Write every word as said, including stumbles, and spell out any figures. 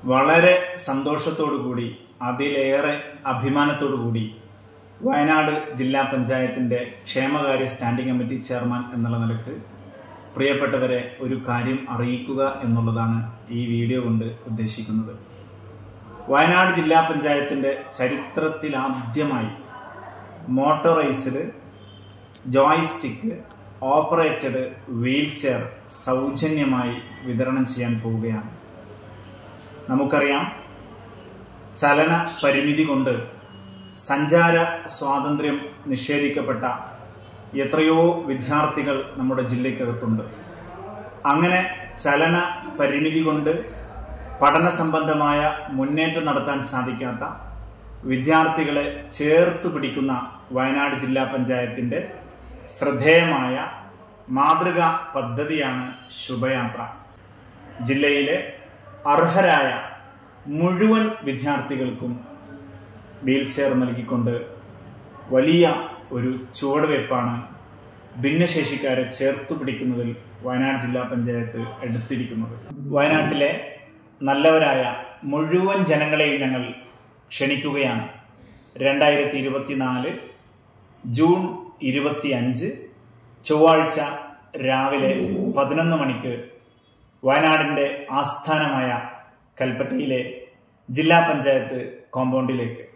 വളരെ സന്തോഷത്തോടു കൂടി അതിലേറെ അഭിമാനത്തോടു കൂടി വയനാട് ജില്ലാ പഞ്ചായത്തിന്റെ ക്ഷേമകാര്യ സ്റ്റാൻഡിംഗ് കമ്മിറ്റി ചെയർമാൻ എന്നുള്ള നിലക്ക് പ്രിയപ്പെട്ടവരെ ഒരു കാര്യം അറിയിക്കുക എന്നുള്ളതാണ് ഈ വീഡിയോ കൊണ്ട് ഉദ്ദേശിക്കുന്നത്. വയനാട് ജില്ലാ പഞ്ചായത്തിന്റെ ചരിത്രത്തിൽ ആദ്യമായി motorised joystick operated wheel chair സൗജന്യമായി വിതരണം ചെയ്യാൻ പോവുകയാണ്. നമുക്കറിയാം, ചലന പരിമിതി കൊണ്ട് സഞ്ചാര സ്വാതന്ത്ര്യം നിഷേധിക്കപ്പെട്ട എത്രയോ വിദ്യാർത്ഥികൾ നമ്മുടെ ജില്ലയ്ക്കകത്തുണ്ട്. അങ്ങനെ ചലന പരിമിതി കൊണ്ട് പഠന സംബന്ധമായ മുന്നേറ്റം നടത്താൻ സാധിക്കാത്ത വിദ്യാർത്ഥികളെ ചേർത്തു പിടിക്കുന്ന വയനാട് ജില്ലാ പഞ്ചായത്തിന്റെ ശ്രദ്ധേയമായ മാതൃകാ പദ്ധതിയാണ് ശുഭയാത്ര. ജില്ലയിലെ അർഹരായ മുഴുവൻ വിദ്യാർത്ഥികൾക്കും വീൽ ചെയർ നൽകിക്കൊണ്ട് വലിയ ഒരു ചുവടുവയ്പ്പാണ് ഭിന്നശേഷിക്കാരെ ചേർത്തു പിടിക്കുന്നതിൽ വയനാട് ജില്ലാ പഞ്ചായത്ത് എടുത്തിരിക്കുന്നത്. വയനാട്ടിലെ നല്ലവരായ മുഴുവൻ ജനങ്ങളെയും ഞങ്ങൾ ക്ഷണിക്കുകയാണ്. രണ്ടായിരത്തി ഇരുപത്തിനാല് ജൂൺ ഇരുപത്തി അഞ്ച് ചൊവ്വാഴ്ച രാവിലെ പതിനൊന്ന് മണിക്ക് വയനാടിന്റെ ആസ്ഥാനമായ കൽപ്പറ്റയിലെ ജില്ലാ പഞ്ചായത്ത് കോമ്പൗണ്ടിലേക്ക്